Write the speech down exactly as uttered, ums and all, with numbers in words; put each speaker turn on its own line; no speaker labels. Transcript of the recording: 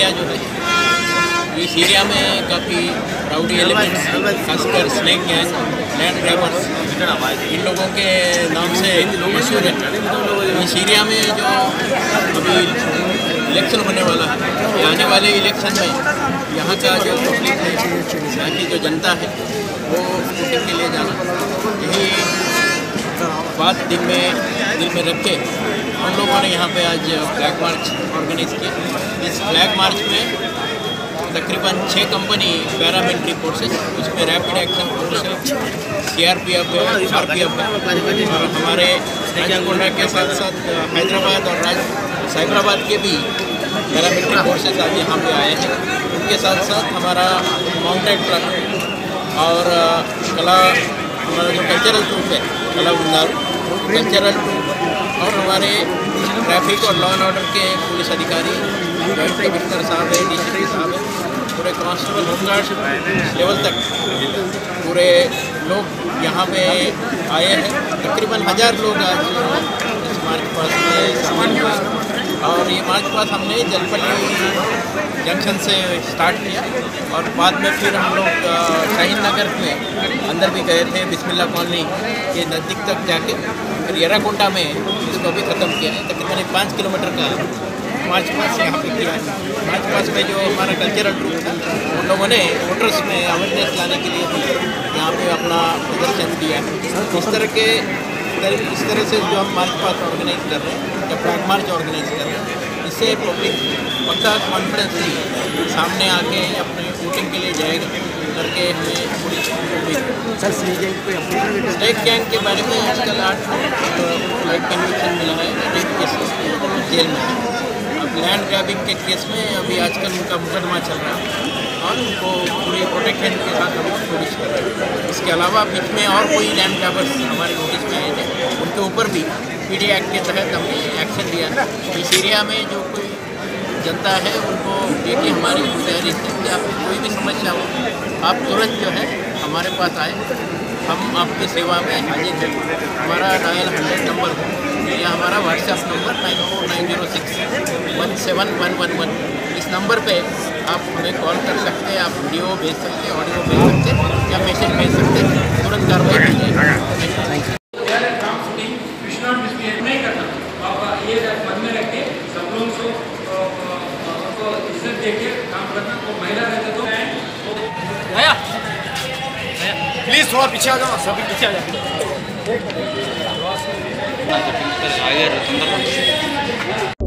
Area जो है, इस एरिया में काफ़ी राउडी एलिमेंट्स, खासकर स्नेक गैंग, लैंड ग्रैबर्स, इन लोगों के नाम से मशहूर है। इस एरिया में जो अभी इलेक्शन होने वाला है, आने वाले इलेक्शन में यहाँ का जो पब्लिक है, यहाँ की जो जनता है, वो वोटिंग के लिए जाना, यही बात दिल में दिल में रख के हम लोगों ने यहाँ पे आज फ्लैग मार्च ऑर्गेनाइज किया। इस फ्लैग मार्च में तकरीबन छः कंपनी पैरामिलिट्री फोर्सेस, उसमें रैपिड एक्शन फोर्सेस, सीआरपीएफ है, आरपीएफ है, और हमारे राचकोंडा के साथ साथ हैदराबाद और राज साइबराबाद के भी पैरामिलिट्री फोर्सेस आज यहाँ पे आए हैं। उनके साथ साथ हमारा माउंटेड ट्रक और कला, हमारा जो कल्चरल ट्रूप है, कला बुंदारू कल्चरल ट्रूप, और हमारे ट्रैफिक और लॉ एंड ऑर्डर के पुलिस अधिकारी, कमिश्नर साहब है, डीसीपी साहब है, पूरे कांस्टेबल होमगार्ड लेवल तक पूरे लोग यहाँ पे आए हैं। तकरीबन हज़ार लोग आज इस मार्च पास में शामिल हुए, और ये मार्च पास हमने जलपल्ली जंक्शन से स्टार्ट किया, और बाद में फिर हम लोग शाहीन नगर में अंदर भी गए थे, बिस्मिल्लाह कॉलोनी के नज़दीक तक जाके फिर राचाकोंडा में इसको भी ख़त्म किया है। तकरीबन एक पाँच किलोमीटर का मार्च पास यहाँ पे किया है। मार्च पास में जो हमारा कल्चरल ट्रूप था, उन लोगों ने वोटर्स में अवेयरनेस लाने के लिए भी यहाँ पे अपना प्रदर्शन दिया है। इस तरह के इस तरह से जो हम मार्च पास ऑर्गेनाइज कर रहे हैं, या फ्लैग मार्च ऑर्गेनाइज कर रहे हैं, इससे पब्लिक पक्का कॉन्फिडेंस सामने आके अपने वोटिंग के लिए जाएगा करके हमें पूरी सर स्नेक गैंग के बारे में आजकल आठ लाइक कन्विक्शन मिला है, एक केस जेल में है। अब लैंड ग्रैबिंग के केस में अभी आजकल उनका मुकदमा चल रहा है, और उनको पूरी प्रोटेक्शन के साथ हम पुलिस कर रहे हैं। इसके अलावा बीच में और कोई लैंड ग्रैबर्स हमारे नोटिस में आए थे, उनके ऊपर भी पीडी एक्ट के तहत हमने एक्शन लिया है। इस एरिया में जो कोई जनता है, उनको ये कि हमारी गुजारिश है कि आपको कोई भी समस्या हो, आप तुरंत जो है हमारे पास आए, हम आपकी सेवा में हाजिर हैं। हमारा डायल हंड्रेड नंबर हो, या हमारा WhatsApp number nine four nine zero six one seven one one one, इस नंबर पे आप हमें कॉल कर सकते हैं, आप वीडियो भेज सकते हैं, ऑडियो भेज सकते हैं, या मैसेज भेज सकते हैं, तुरंत कार्रवाई की जाएगी। नहीं करना, आप ये मन में रख के सब लोगों को इज्जत दे के काम करना। तो महिला रहते तो आया प्लीज थोड़ा पीछे आ जाओ, सभी पीछे आ जाओ।